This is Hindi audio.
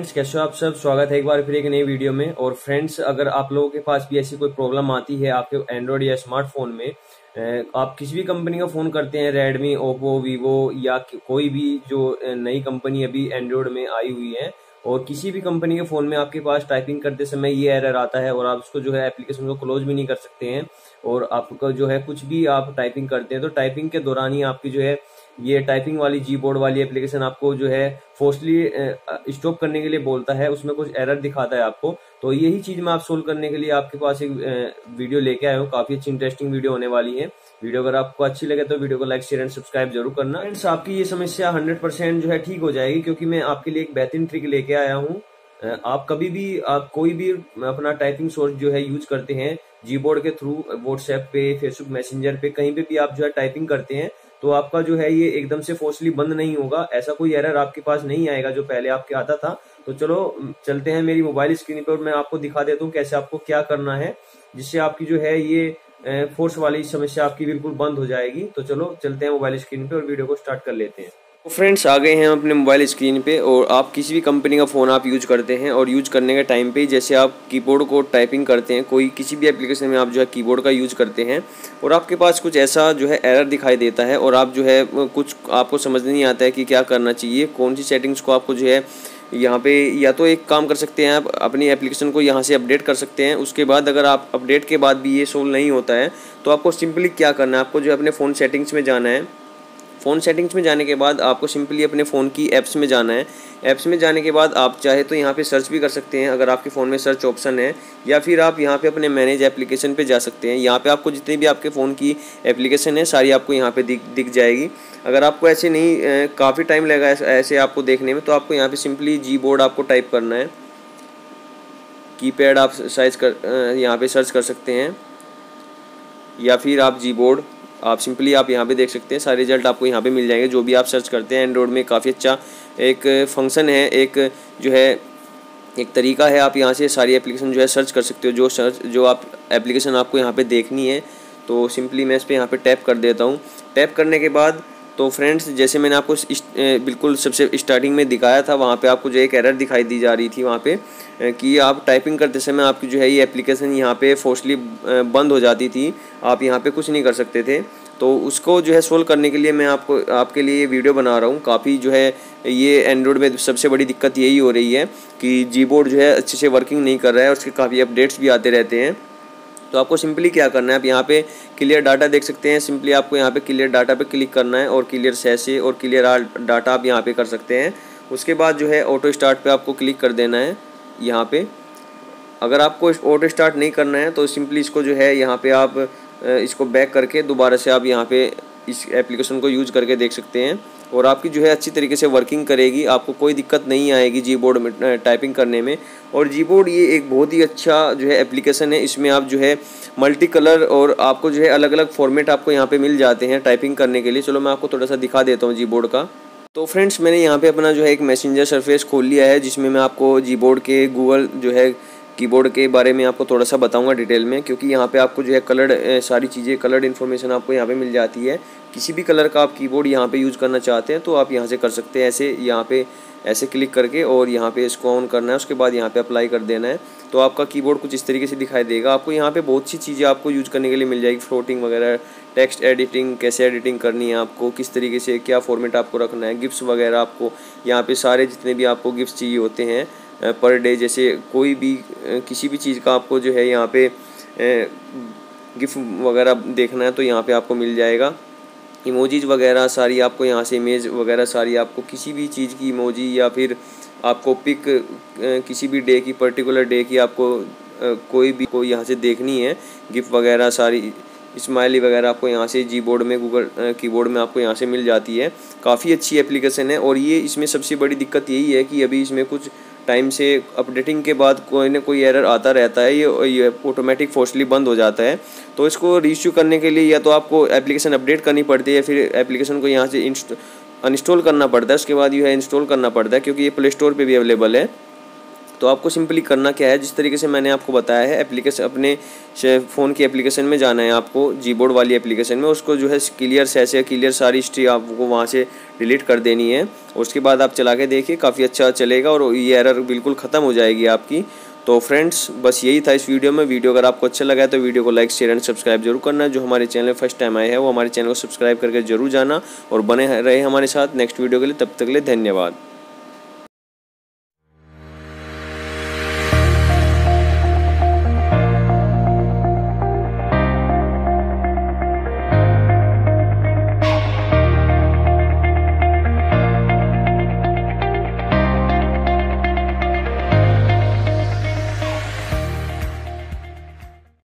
फ्रेंड्स, कैसे हो आप सब। स्वागत है एक बार फिर एक नई वीडियो में। और फ्रेंड्स, अगर आप लोगों के पास भी ऐसी कोई प्रॉब्लम आती है आपके एंड्रॉयड या स्मार्टफोन में, आप किसी भी कंपनी का फोन करते हैं, रेडमी, ओप्पो, वीवो या कोई भी जो नई कंपनी अभी एंड्रॉयड में आई हुई है, और किसी भी कंपनी के फोन में आपके पास टाइपिंग करते समय ये एरर आता है और आप उसको जो है एप्लीकेशन को क्लोज भी नहीं कर सकते हैं, और आपको जो है कुछ भी आप टाइपिंग करते हैं तो टाइपिंग के दौरान ही आपकी जो है ये टाइपिंग वाली जी बोर्ड वाली एप्लीकेशन आपको जो है फोर्सली स्टॉप करने के लिए बोलता है, उसमें कुछ एरर दिखाता है आपको। तो यही चीज मैं आप सोल्व करने के लिए आपके पास एक वीडियो लेके आया हूँ। काफी अच्छी इंटरेस्टिंग वीडियो होने वाली है। वीडियो अगर आपको अच्छी लगे तो वीडियो को लाइक, शेयर एंड सब्सक्राइब जरूर करना। फ्रेंड्स, आपकी ये समस्या 100% जो है ठीक हो जाएगी, क्योंकि मैं आपके लिए एक बेहतरीन ट्रिक लेके आया हूँ। आप कभी भी आप कोई भी अपना टाइपिंग सोर्स जो है यूज करते हैं जीबोर्ड के थ्रू, व्हाट्सएप पे, फेसबुक मैसेंजर पे, कहीं पे भी आप जो है टाइपिंग करते हैं, तो आपका जो है ये एकदम से फोर्सली बंद नहीं होगा। ऐसा कोई एरर आपके पास नहीं आएगा जो पहले आपके आता था। तो चलो चलते हैं मेरी मोबाइल स्क्रीन पर और मैं आपको दिखा देता हूँ कैसे आपको क्या करना है, जिससे आपकी जो है ये फोर्स वाली समस्या आपकी बिल्कुल बंद हो जाएगी। तो चलो चलते हैं मोबाइल स्क्रीन पे और वीडियो को स्टार्ट कर लेते हैं। तो फ्रेंड्स, आ गए हैं हम अपने मोबाइल स्क्रीन पे, और आप किसी भी कंपनी का फ़ोन आप यूज करते हैं और यूज करने के टाइम पे जैसे आप कीबोर्ड को टाइपिंग करते हैं, कोई किसी भी एप्लीकेशन में आप जो है कीबोर्ड का यूज करते हैं और आपके पास कुछ ऐसा जो है एरर दिखाई देता है और आप जो है कुछ आपको समझ नहीं आता है कि क्या करना चाहिए, कौन सी सेटिंग्स को आपको जो है यहाँ पे, या तो एक काम कर सकते हैं, आप अपनी एप्लीकेशन को यहाँ से अपडेट कर सकते हैं। उसके बाद अगर आप अपडेट के बाद भी ये सोल्व नहीं होता है तो आपको सिंपली क्या करना है, आपको जो है अपने फ़ोन सेटिंग्स में जाना है। फ़ोन सेटिंग्स में जाने के बाद आपको सिंपली अपने फ़ोन की ऐप्स में जाना है। ऐप्स में जाने के बाद आप चाहे तो यहाँ पे सर्च भी कर सकते हैं अगर आपके फ़ोन में सर्च ऑप्शन है, या फिर आप यहाँ पे अपने मैनेज एप्लीकेशन पे जा सकते हैं। यहाँ पे आपको जितनी भी आपके फ़ोन की एप्लीकेशन है सारी आपको यहाँ पे दिख जाएगी। अगर आपको ऐसे नहीं काफ़ी टाइम लगेगा ऐसे आपको देखने में, तो आपको यहाँ पर सिंपली जी बोर्ड आपको टाइप करना है। कीपैड आप यहाँ पर सर्च कर सकते हैं, या फिर आप जी बोर्ड आप सिंपली आप यहाँ पे देख सकते हैं। सारे रिजल्ट आपको यहाँ पे मिल जाएंगे जो भी आप सर्च करते हैं। एंड्रॉयड में काफ़ी अच्छा एक फंक्शन है, एक जो है एक तरीका है, आप यहाँ से सारी एप्लीकेशन जो है सर्च कर सकते हो। जो आप एप्लीकेशन आपको यहाँ पे देखनी है, तो सिंपली मैं इस पर यहाँ पे टैप कर देता हूँ। टैप करने के बाद तो फ्रेंड्स, जैसे मैंने आपको बिल्कुल सबसे स्टार्टिंग में दिखाया था, वहाँ पे आपको जो एक एरर दिखाई दी जा रही थी वहाँ पे कि आप टाइपिंग करते समय आपकी जो है ये एप्लीकेशन यहाँ पे फोर्सली बंद हो जाती थी, आप यहाँ पे कुछ नहीं कर सकते थे। तो उसको जो है सोल्व करने के लिए मैं आपके लिए ये वीडियो बना रहा हूँ। काफ़ी जो है ये एंड्रॉयड में सबसे बड़ी दिक्कत यही हो रही है कि जीबोर्ड जो है अच्छे से वर्किंग नहीं कर रहा है और उसके काफ़ी अपडेट्स भी आते रहते हैं। तो आपको सिंपली क्या करना है, आप यहाँ पे क्लियर डाटा देख सकते हैं। सिंपली आपको यहाँ पे क्लियर डाटा पे क्लिक करना है और क्लियर सैसे और क्लियर ऑल डाटा आप यहाँ पे कर सकते हैं। उसके बाद जो है ऑटो स्टार्ट पे आपको क्लिक कर देना है यहाँ पे। अगर आपको ऑटो स्टार्ट नहीं करना है तो सिंपली इसको जो है यहाँ पे आप इसको बैक करके दोबारा से आप यहाँ पे इस एप्लीकेशन को यूज़ करके देख सकते हैं, और आपकी जो है अच्छी तरीके से वर्किंग करेगी। आपको कोई दिक्कत नहीं आएगी जीबोर्ड में टाइपिंग करने में। और जीबोर्ड ये एक बहुत ही अच्छा जो है एप्लीकेशन है। इसमें आप जो है मल्टी कलर और आपको जो है अलग अलग फॉर्मेट आपको यहाँ पे मिल जाते हैं टाइपिंग करने के लिए। चलो मैं आपको थोड़ा सा दिखा देता हूँ जीबोर्ड का। तो फ्रेंड्स, मैंने यहाँ पे अपना जो है एक मैसेंजर सरफेस खोल लिया है, जिसमें मैं आपको जीबोर्ड के गूगल जो है कीबोर्ड के बारे में आपको थोड़ा सा बताऊंगा डिटेल में, क्योंकि यहाँ पे आपको जो है कलर्ड सारी चीज़ें, कलर्ड इन्फॉर्मेशन आपको यहाँ पे मिल जाती है। किसी भी कलर का आप कीबोर्ड यहाँ पे यूज़ करना चाहते हैं तो आप यहाँ से कर सकते हैं। ऐसे यहाँ पे ऐसे क्लिक करके और यहाँ पे इसको ऑन करना है, उसके बाद यहाँ पे अप्लाई कर देना है, तो आपका कीबोर्ड कुछ इस तरीके से दिखाई देगा। आपको यहाँ पे बहुत सी चीज़ें आपको यूज़ करने के लिए मिल जाएगी, फ्लोटिंग वगैरह, टेक्स्ट एडिटिंग, कैसे एडिटिंग करनी है आपको, किस तरीके से क्या फॉर्मेट आपको रखना है, गिफ्ट्स वगैरह आपको यहाँ पे सारे जितने भी आपको गिफ्ट्स चाहिए होते हैं पर डे, जैसे कोई भी किसी भी चीज़ का आपको जो है यहाँ पे गिफ्ट वगैरह देखना है तो यहाँ पे आपको मिल जाएगा। इमोजीज वगैरह सारी आपको यहाँ से, इमेज वगैरह सारी आपको किसी भी चीज़ की इमोजी, या फिर आपको पिक किसी भी डे की, पर्टिकुलर डे की आपको कोई यहाँ से देखनी है, गिफ्ट वगैरह सारी, स्माइली वगैरह आपको यहाँ से जीबोर्ड में, गूगल कीबोर्ड में आपको यहाँ से मिल जाती है। काफ़ी अच्छी एप्लीकेशन है। और ये इसमें सबसे बड़ी दिक्कत यही है कि अभी इसमें कुछ टाइम से अपडेटिंग के बाद कोई ना कोई एरर आता रहता है, ये ऑटोमेटिक फोर्सली बंद हो जाता है। तो इसको रीइश्यू करने के लिए या तो आपको एप्लीकेशन अपडेट करनी पड़ती है, या फिर एप्लीकेशन को यहाँ से अनइंस्टॉल करना पड़ता है। उसके बाद ये है इंस्टॉल करना पड़ता है, क्योंकि ये प्ले स्टोर पे भी अवेलेबल है। तो आपको सिंपली करना क्या है, जिस तरीके से मैंने आपको बताया है, एप्लीकेशन अपने फ़ोन की एप्लीकेशन में जाना है आपको, जीबोर्ड वाली एप्लीकेशन में, उसको जो है क्लियर से क्लियर सारी हिस्ट्री आपको वहाँ से डिलीट कर देनी है। उसके बाद आप चला के देखिए, काफ़ी अच्छा चलेगा और ये एरर बिल्कुल ख़त्म हो जाएगी आपकी। तो फ्रेंड्स बस यही था इस वीडियो में। वीडियो अगर आपको अच्छा लगा है तो वीडियो को लाइक शेयर एंड सब्सक्राइब जरूर करना। जो हमारे चैनल में फर्स्ट टाइम आए हैं वो हमारे चैनल को सब्सक्राइब करके जरूर जाना और बने रहे हमारे साथ नेक्स्ट वीडियो के लिए। तब तक के लिए धन्यवाद।